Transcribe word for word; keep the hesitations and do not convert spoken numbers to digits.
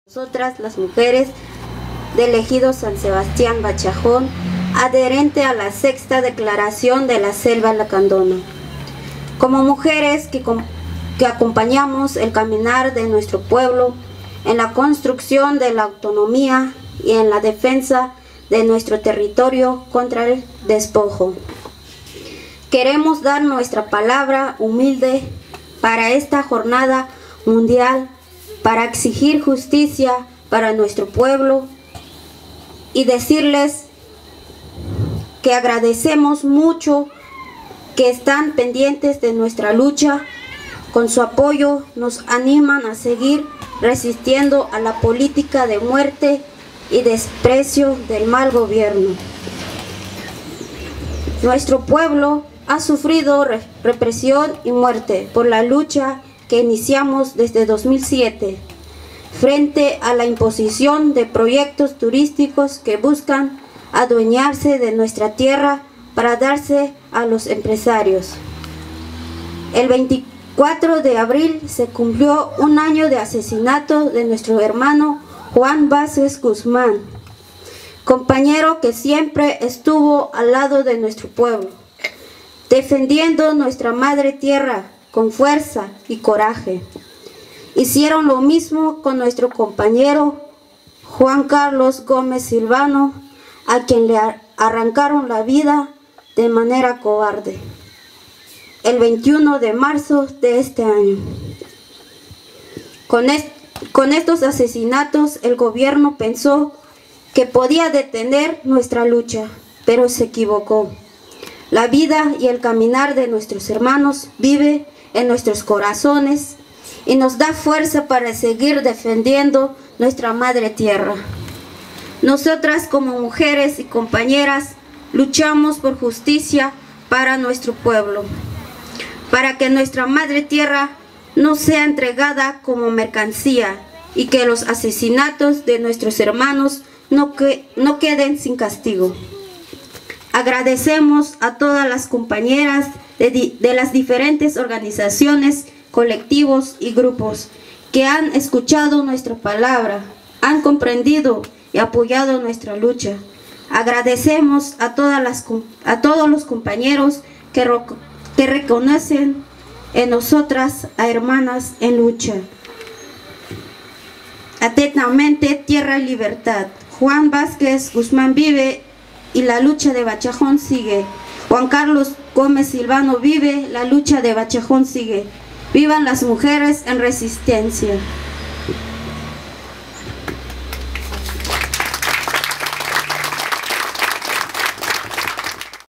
Nosotras, las mujeres del ejido San Sebastián Bachajón, adherente a la sexta declaración de la Selva Lacandona. Como mujeres que, que acompañamos el caminar de nuestro pueblo en la construcción de la autonomía y en la defensa de nuestro territorio contra el despojo. Queremos dar nuestra palabra humilde para esta jornada mundial, para exigir justicia para nuestro pueblo y decirles que agradecemos mucho que están pendientes de nuestra lucha. Con su apoyo nos animan a seguir resistiendo a la política de muerte y desprecio del mal gobierno. Nuestro pueblo ha sufrido re- represión y muerte por la lucha que iniciamos desde dos mil siete, frente a la imposición de proyectos turísticos que buscan adueñarse de nuestra tierra para darse a los empresarios. El veinticuatro de abril se cumplió un año de asesinato de nuestro hermano Juan Vázquez Guzmán, compañero que siempre estuvo al lado de nuestro pueblo, defendiendo nuestra madre tierra con fuerza y coraje. Hicieron lo mismo con nuestro compañero Juan Carlos Gómez Silvano, a quien le arrancaron la vida de manera cobarde, el veintiuno de marzo de este año. Con, est con estos asesinatos, el gobierno pensó que podía detener nuestra lucha, pero se equivocó. La vida y el caminar de nuestros hermanos vive en nuestros corazones y nos da fuerza para seguir defendiendo nuestra madre tierra. Nosotras, como mujeres y compañeras, luchamos por justicia para nuestro pueblo, para que nuestra madre tierra no sea entregada como mercancía y que los asesinatos de nuestros hermanos no, que, no queden sin castigo. Agradecemos a todas las compañeras de, de las diferentes organizaciones, colectivos y grupos que han escuchado nuestra palabra, han comprendido y apoyado nuestra lucha. Agradecemos a, todas las, a todos los compañeros que, que reconocen en nosotras a hermanas en lucha. Atentamente, tierra y libertad. Juan Vázquez Guzmán vive y la lucha de Bachajón sigue. Juan Carlos Gómez Silvano vive, la lucha de Bachajón sigue. Vivan las mujeres en resistencia.